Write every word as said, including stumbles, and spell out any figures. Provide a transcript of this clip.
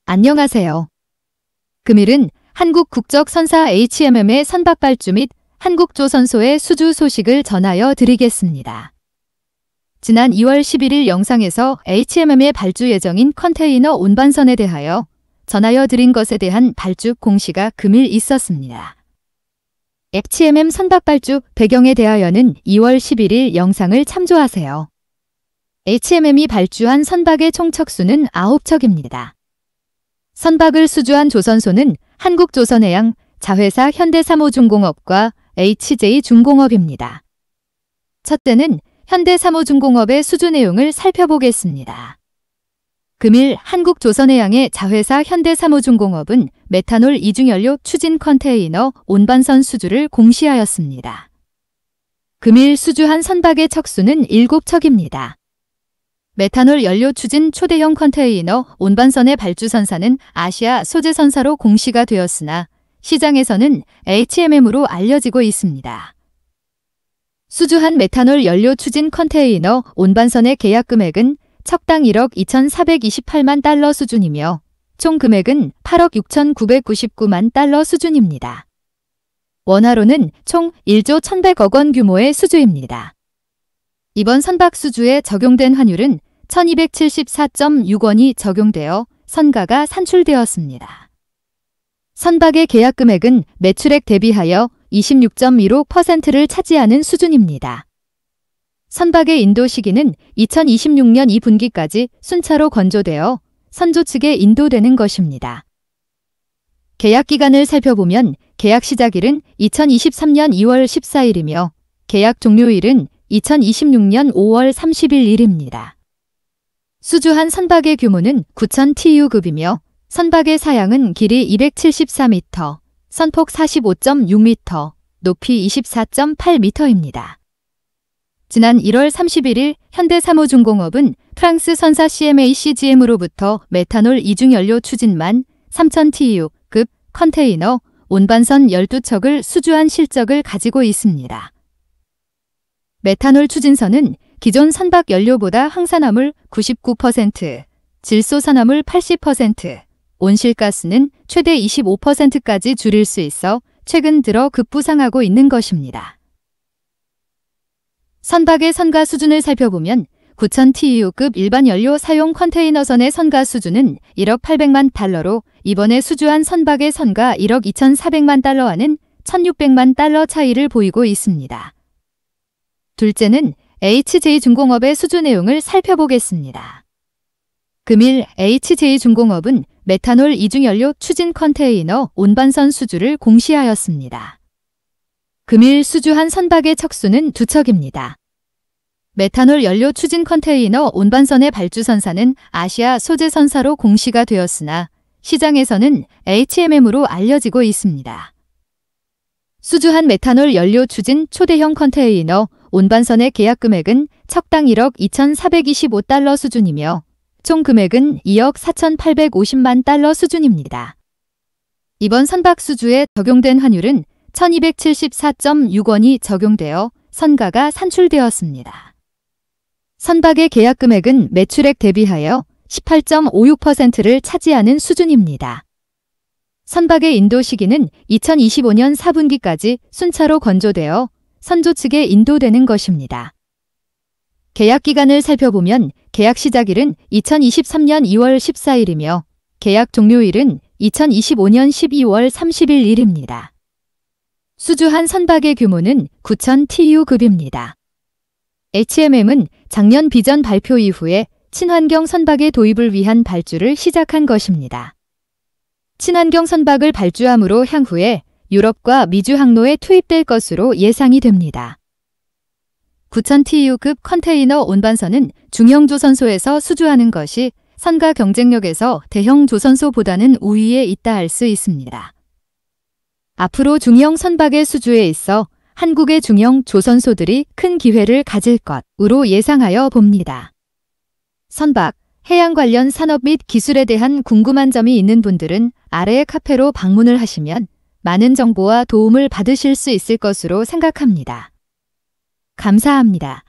안녕하세요. 금일은 한국 국적 선사 에이치엠엠의 선박 발주 및 한국조선소의 수주 소식을 전하여 드리겠습니다. 지난 이월 십일일 영상에서 에이치엠엠의 발주 예정인 컨테이너 운반선에 대하여 전하여 드린 것에 대한 발주 공시가 금일 있었습니다. 에이치엠엠 선박 발주 배경에 대하여는 이월 십일일 영상을 참조하세요. 에이치엠엠이 발주한 선박의 총 척수는 아홉 척입니다. 선박을 수주한 조선소는 한국조선해양, 자회사 현대삼호중공업과 에이치제이중공업입니다. 첫째는 현대삼호중공업의 수주 내용을 살펴보겠습니다. 금일 한국조선해양의 자회사 현대삼호중공업은 메탄올 이중연료 추진 컨테이너 운반선 수주를 공시하였습니다. 금일 수주한 선박의 척수는 일곱 척입니다. 메탄올 연료 추진 초대형 컨테이너 운반선의 발주선사는 아시아 소재선사로 공시가 되었으나 시장에서는 에이치엠엠으로 알려지고 있습니다. 수주한 메탄올 연료 추진 컨테이너 운반선의 계약 금액은 척당 일억 이천사백이십팔만 달러 수준이며 총 금액은 팔억 육천구백구십구만 달러 수준입니다. 원화로는 총 일조 천백억 원 규모의 수주입니다. 이번 선박 수주에 적용된 환율은 천이백칠십사 점 육 원이 적용되어 선가가 산출되었습니다. 선박의 계약 금액은 매출액 대비하여 이십육 점 일오 퍼센트를 차지하는 수준입니다. 선박의 인도 시기는 이천이십육년 이 분기까지 순차로 건조되어 선조 측에 인도되는 것입니다. 계약 기간을 살펴보면 계약 시작일은 이천이십삼년 이월 십사일이며 계약 종료일은 이천이십육년 오월 삼십일일입니다. 수주한 선박의 규모는 구천 티유급이며 선박의 사양은 길이 이백칠십사 미터, 선폭 사십오 점 육 미터, 높이 이십사 점 팔 미터입니다. 지난 일월 삼십일일 현대삼호중공업은 프랑스 선사 씨엠에이씨지엠으로부터 메탄올 이중연료 추진만 삼천 티유급 컨테이너 운반선 열두 척을 수주한 실적을 가지고 있습니다. 메탄올 추진선은 기존 선박 연료보다 항산화물 구십구 퍼센트, 질소산화물 팔십 퍼센트, 온실가스는 최대 이십오 퍼센트까지 줄일 수 있어 최근 들어 급부상하고 있는 것입니다. 선박의 선가 수준을 살펴보면 구천 티유급 일반 연료 사용 컨테이너선의 선가 수준은 일억 팔백만 달러로 이번에 수주한 선박의 선가 일억 이천사백만 달러와는 천육백만 달러 차이를 보이고 있습니다. 둘째는 에이치제이중공업의 수주 내용을 살펴보겠습니다. 금일 에이치제이중공업은 메탄올 이중연료 추진 컨테이너 운반선 수주를 공시하였습니다. 금일 수주한 선박의 척수는 두 척입니다. 메탄올 연료 추진 컨테이너 운반선의 발주선사는 아시아 소재선사로 공시가 되었으나 시장에서는 에이치엠엠으로 알려지고 있습니다. 수주한 메탄올 연료 추진 초대형 컨테이너 운반선의 계약 금액은 척당 일억 이천사백이십오 달러 수준이며 총 금액은 이억 사천팔백오십만 달러 수준입니다. 이번 선박 수주에 적용된 환율은 천이백칠십사 점 육 원이 적용되어 선가가 산출되었습니다. 선박의 계약 금액은 매출액 대비하여 십팔 점 오육 퍼센트를 차지하는 수준입니다. 선박의 인도 시기는 이천이십오년 사 분기까지 순차로 건조되어 선조 측에 인도되는 것입니다. 계약 기간을 살펴보면 계약 시작일은 이천이십삼년 이월 십사일이며 계약 종료일은 이천이십오년 십이월 삼십일일입니다. 수주한 선박의 규모는 구천 티유급입니다. 에이치엠엠은 작년 비전 발표 이후에 친환경 선박의 도입을 위한 발주를 시작한 것입니다. 친환경 선박을 발주함으로 향후에 유럽과 미주 항로에 투입될 것으로 예상이 됩니다. 구천 티유급 컨테이너 운반선은 중형 조선소에서 수주하는 것이 선가 경쟁력에서 대형 조선소보다는 우위에 있다 할 수 있습니다. 앞으로 중형 선박의 수주에 있어 한국의 중형 조선소들이 큰 기회를 가질 것으로 예상하여 봅니다. 선박, 해양 관련 산업 및 기술에 대한 궁금한 점이 있는 분들은 아래의 카페로 방문을 하시면 많은 정보와 도움을 받으실 수 있을 것으로 생각합니다. 감사합니다.